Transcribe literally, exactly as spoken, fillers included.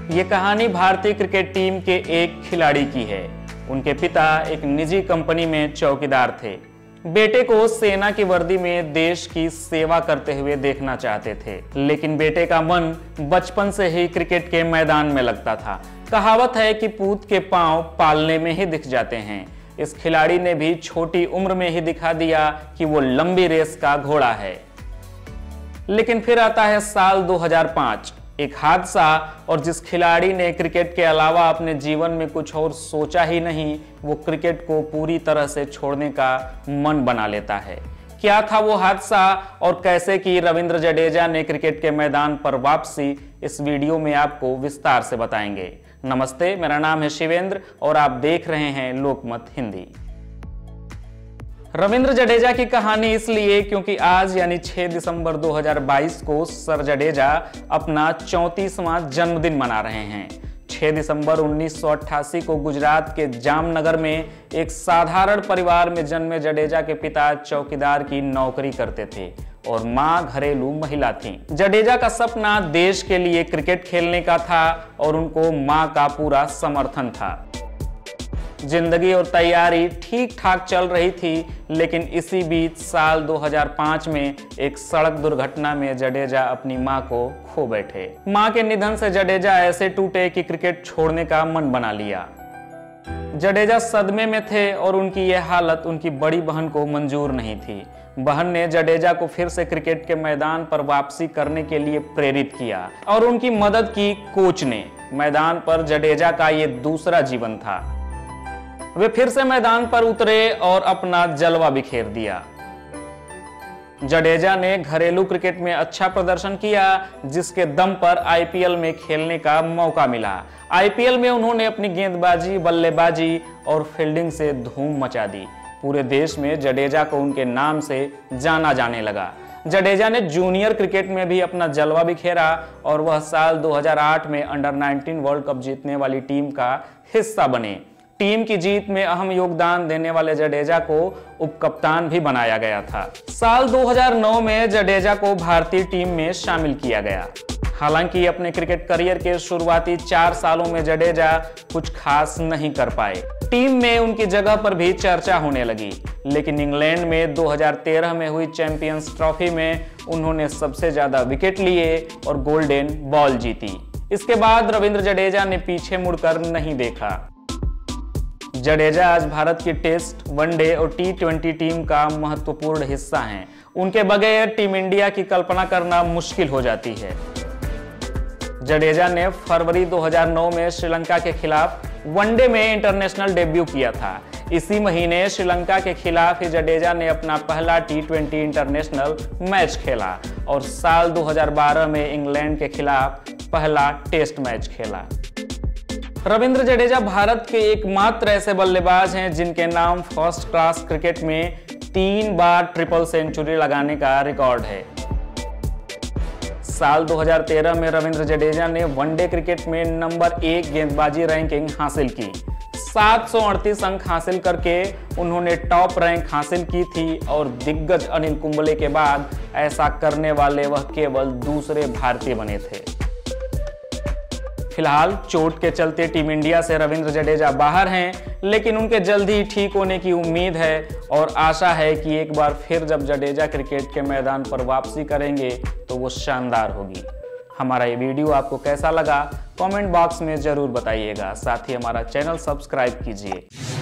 ये कहानी भारतीय क्रिकेट टीम के एक खिलाड़ी की है। उनके पिता एक निजी कंपनी में चौकीदार थे। बेटे को सेना की वर्दी में देश की सेवा करते हुए देखना चाहते थे, लेकिन बेटे का मन बचपन से ही क्रिकेट के मैदान में लगता था। कहावत है कि पूत के पांव पालने में ही दिख जाते हैं। इस खिलाड़ी ने भी छोटी उम्र में ही दिखा दिया कि वो लंबी रेस का घोड़ा है। लेकिन फिर आता है साल दो हज़ार पाँच, एक हादसा, और जिस खिलाड़ी ने क्रिकेट के अलावा अपने जीवन में कुछ और सोचा ही नहीं, वो क्रिकेट को पूरी तरह से छोड़ने का मन बना लेता है। क्या था वो हादसा और कैसे की रविंद्र जडेजा ने क्रिकेट के मैदान पर वापसी, इस वीडियो में आपको विस्तार से बताएंगे। नमस्ते, मेरा नाम है शिवेंद्र और आप देख रहे हैं लोकमत हिंदी। रविंद्र जडेजा की कहानी इसलिए क्योंकि आज यानी छह दिसंबर दो हज़ार बाईस को सर जडेजा अपना चौंतीसवां जन्मदिन मना रहे हैं। छह दिसंबर उन्नीस सौ अट्ठासी को गुजरात के जामनगर में एक साधारण परिवार में जन्मे जडेजा के पिता चौकीदार की नौकरी करते थे और मां घरेलू महिला थीं। जडेजा का सपना देश के लिए क्रिकेट खेलने का था और उनको मां का पूरा समर्थन था। जिंदगी और तैयारी ठीक ठाक चल रही थी, लेकिन इसी बीच साल दो हज़ार पाँच में एक सड़क दुर्घटना में जडेजा अपनी मां को खो बैठे। मां के निधन से जडेजा ऐसे टूटे कि क्रिकेट छोड़ने का मन बना लिया। जडेजा सदमे में थे और उनकी यह हालत उनकी बड़ी बहन को मंजूर नहीं थी। बहन ने जडेजा को फिर से क्रिकेट के मैदान पर वापसी करने के लिए प्रेरित किया और उनकी मदद की कोच ने। मैदान पर जडेजा का ये दूसरा जीवन था। वे फिर से मैदान पर उतरे और अपना जलवा बिखेर दिया। जडेजा ने घरेलू क्रिकेट में अच्छा प्रदर्शन किया, जिसके दम पर आईपीएल में खेलने का मौका मिला। आईपीएल में उन्होंने अपनी गेंदबाजी, बल्लेबाजी और फील्डिंग से धूम मचा दी। पूरे देश में जडेजा को उनके नाम से जाना जाने लगा। जडेजा ने जूनियर क्रिकेट में भी अपना जलवा बिखेरा और वह साल दो हज़ार आठ में अंडर उन्नीस वर्ल्ड कप जीतने वाली टीम का हिस्सा बने। टीम की जीत में अहम योगदान देने वाले जडेजा को उपकप्तान भी बनाया गया था। साल दो हज़ार नौ में जडेजा को भारतीय टीम में शामिल किया गया। हालांकि अपने क्रिकेट करियर के शुरुआती चार सालों में जडेजा कुछ खास नहीं कर पाए। टीम में उनकी जगह पर भी चर्चा होने लगी, लेकिन इंग्लैंड में दो हज़ार तेरह में हुई चैंपियंस ट्रॉफी में उन्होंने सबसे ज्यादा विकेट लिए और गोल्डन बॉल जीती। इसके बाद रविंद्र जडेजा ने पीछे मुड़कर नहीं देखा। जडेजा आज भारत की टेस्ट, वनडे और टी ट्वेंटी टीम का महत्वपूर्ण हिस्सा हैं। उनके बगैर टीम इंडिया की कल्पना करना मुश्किल हो जाती है। जडेजा ने फरवरी दो हज़ार नौ में श्रीलंका के खिलाफ वनडे में इंटरनेशनल डेब्यू किया था। इसी महीने श्रीलंका के खिलाफ ही जडेजा ने अपना पहला टी ट्वेंटी इंटरनेशनल मैच खेला और साल दो हज़ार बारह में इंग्लैंड के खिलाफ पहला टेस्ट मैच खेला। रविंद्र जडेजा भारत के एकमात्र ऐसे बल्लेबाज हैं जिनके नाम फर्स्ट क्लास क्रिकेट में तीन बार ट्रिपल सेंचुरी लगाने का रिकॉर्ड है। साल दो हज़ार तेरह में रविंद्र जडेजा ने वनडे क्रिकेट में नंबर एक गेंदबाजी रैंकिंग हासिल की। सात सौ अड़तीस अंक हासिल करके उन्होंने टॉप रैंक हासिल की थी और दिग्गज अनिल कुंबले के बाद ऐसा करने वाले वह केवल दूसरे भारतीय बने थे। फिलहाल चोट के चलते टीम इंडिया से रविंद्र जडेजा बाहर हैं, लेकिन उनके जल्द ही ठीक होने की उम्मीद है और आशा है कि एक बार फिर जब जडेजा क्रिकेट के मैदान पर वापसी करेंगे तो वो शानदार होगी। हमारा ये वीडियो आपको कैसा लगा कमेंट बॉक्स में जरूर बताइएगा। साथ ही हमारा चैनल सब्सक्राइब कीजिए।